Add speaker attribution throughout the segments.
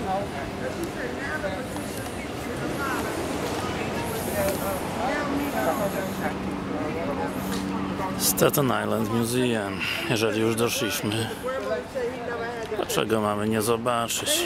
Speaker 1: Staten Island Museum. Jeżeli już doszliśmy, dlaczego mamy nie zobaczyć?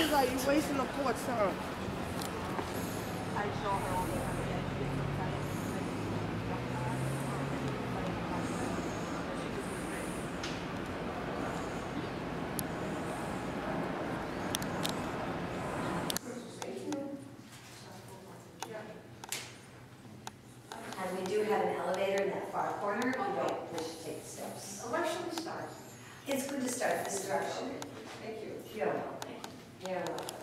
Speaker 2: And we do have an elevator in that far corner if you don't wish to take the steps.
Speaker 3: Where should we start?
Speaker 2: It's good to start this direction.
Speaker 3: Thank you.
Speaker 2: You're welcome. You're welcome.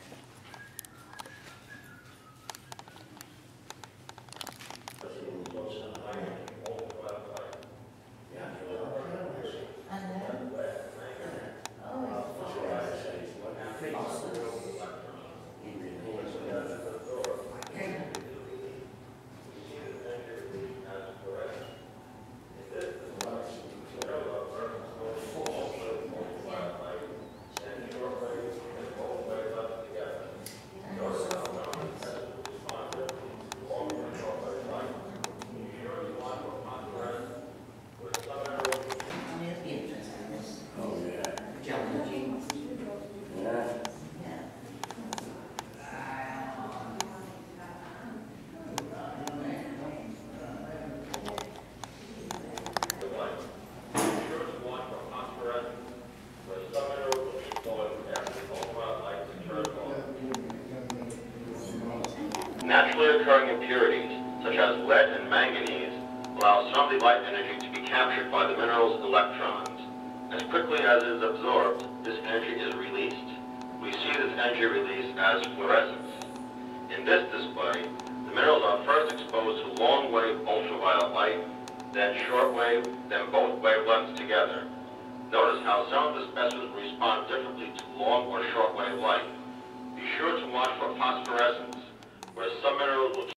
Speaker 4: Naturally occurring impurities, such as lead and manganese, allow some of the light energy to be captured by the mineral's electrons. As quickly as it is absorbed, this energy is released. We see this energy release as fluorescence. In this display, the minerals are first exposed to long-wave ultraviolet light, then short-wave, then both wavelengths together. Notice how some of the specimens respond differently to long or short-wave light. Be sure to watch for phosphorescence, where some minerals will